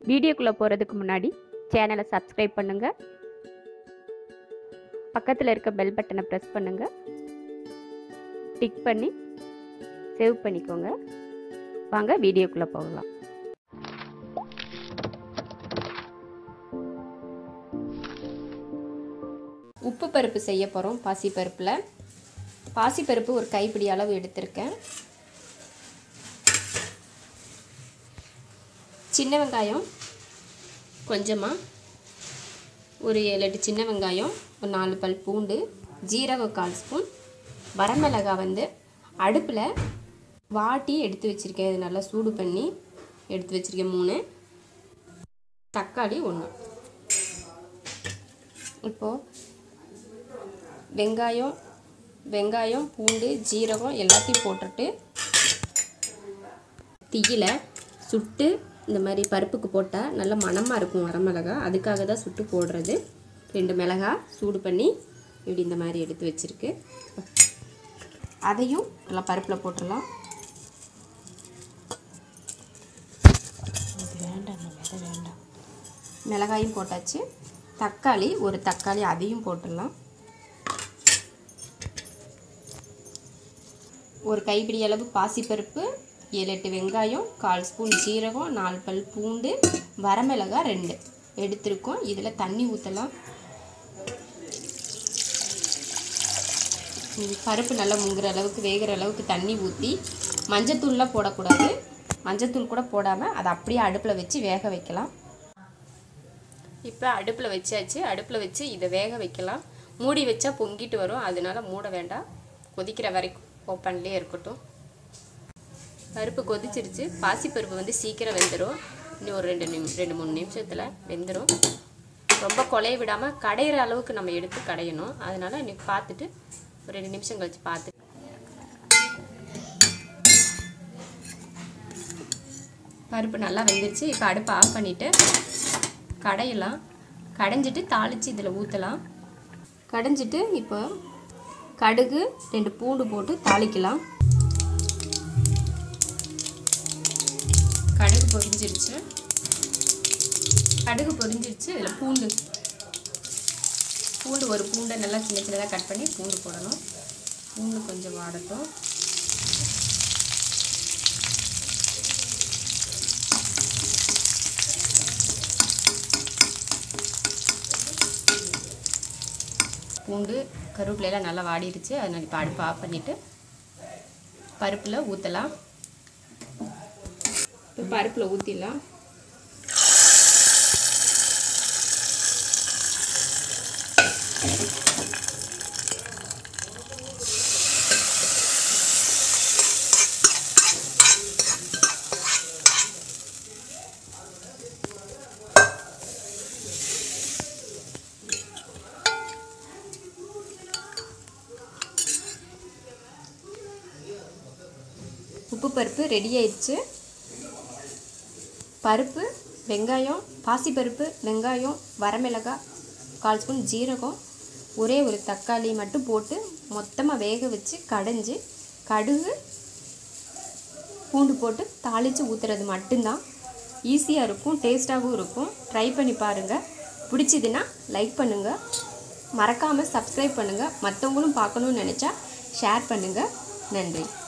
வீடியோக்குள்ளே போகிறதுக்கு முன்னாடி சேனலை சப்ஸ்கிரைப் பண்ணுங்கள், பக்கத்தில் இருக்க பெல் பட்டனை ப்ரெஸ் பண்ணுங்கள், டிக் பண்ணி சேவ் பண்ணிக்கோங்க. வாங்க வீடியோக்குள்ளே போகலாம். உப்பு பருப்பு செய்ய போகிறோம். பாசிப்பருப்பு ஒரு கைப்பிடி அளவு எடுத்திருக்கேன். சின்ன வெங்காயம் கொஞ்சமாக, ஒரு 7-8 சின்ன வெங்காயம், ஒரு 4 பல் பூண்டு, ஜீரகம் 1/4 ஸ்பூன், வரமிளகாய் அடுப்பில் வாட்டி எடுத்து வச்சுருக்கேன். இது நல்லா சூடு பண்ணி எடுத்து வச்சுருக்கேன். 3 தக்காளி 1. இப்போது வெங்காயம் பூண்டு ஜீரகம் எல்லாத்தையும் போட்டுட்டு தீயில சுட்டு இந்த மாதிரி பருப்புக்கு போட்டால் நல்ல மணமாக இருக்கும். வரமிளகாய் அதுக்காக தான் சுட்டு போடுறது. 2 மிளகாய் சூடு பண்ணி இப்படி இந்த மாதிரி எடுத்து வச்சுருக்கு. அதையும் நல்லா பருப்பில் போட்டுடலாம். வேண்டாம், மிளகாயும் போட்டாச்சு. தக்காளி ஒரு தக்காளி அதையும் போட்டுடலாம். ஒரு கைப்பிடி அளவு பாசிப்பருப்பு, 7-8 வெங்காயம், 1/4 ஸ்பூன் ஜீரகம், 4 பல் பூண்டு, வரமிளகாய் 2 எடுத்துருக்கோம். இதில் தண்ணி ஊற்றலாம். பருப்பு நல்லா முங்குற அளவுக்கு வேகிற அளவுக்கு தண்ணி ஊற்றி, மஞ்சத்தூள்லாம் போடக்கூடாது. மஞ்சத்தூள் கூட போடாமல் அதை அப்படியே அடுப்பில் வச்சு வேக வைக்கலாம். இப்போ அடுப்பில் வச்சாச்சு. அடுப்பில் வச்சு இதை வேக வைக்கலாம். மூடி வச்சா பொங்கிட்டு வரும், அதனால மூட வேண்டாம். கொதிக்கிற வரைக்கும் ஓப்பன்லேயே இருக்கட்டும். பருப்பு கொதிச்சிருச்சு. பாசிப்பருப்பு சீக்கிரம் வெந்துடும். இன்னும் ஒரு 2-3 நிமிஷத்தில் வெந்துடும். ரொம்ப கொலைய விடாமல் கடையிற அளவுக்கு நம்ம எடுத்து கடையணும். அதனால் இன்னைக்கு பார்த்துட்டு ஒரு 2 நிமிஷம் கழிச்சு பார்த்து பருப்பு நல்லா வெந்துருச்சு. இப்போ அடுப்பை ஆஃப் பண்ணிவிட்டு கடையலாம். கடைஞ்சிட்டு தாளித்து இதில் ஊற்றலாம். கடைஞ்சிட்டு இப்போ கடுகு 2 பூண்டு போட்டு தாளிக்கலாம். கடுகு பொரிஞ்சிருச்சு. இதில் பூண்டு ஒரு பூண்டை நல்லா சின்னதாக கட் பண்ணி பூண்டு போடணும். பூண்டு கொஞ்சம் வாடட்டும். பூண்டு கருவேப்பிலையெல்லாம் நல்லா வாடிடுச்சு. அதனால் இப்போ அடுப்பு ஆஃப் பண்ணிவிட்டு பருப்பில் ஊற்றலாம். இப்போ பருப்பில் ஊற்றிடலாம். உப்பு பருப்பு ரெடி ஆயிடுச்சு. பருப்பு, வெங்காயம், பாசிப்பருப்பு, வெங்காயம், வரமிளகாய், 1/4 ஸ்பூன் ஜீரகம், ஒரே ஒரு தக்காளி மட்டும் போட்டு மொத்தமாக வேக வச்சு கடைஞ்சி கடுகு பூண்டு போட்டு தாளித்து ஊற்றுறது மட்டும்தான். ஈஸியாக இருக்கும், டேஸ்ட்டாகவும் இருக்கும். ட்ரை பண்ணி பாருங்கள். பிடிச்சதுன்னா லைக் பண்ணுங்கள், மறக்காமல் சப்ஸ்கிரைப் பண்ணுங்கள். மற்றவங்களும் பார்க்கணுன்னு நினச்சா ஷேர் பண்ணுங்கள். நன்றி.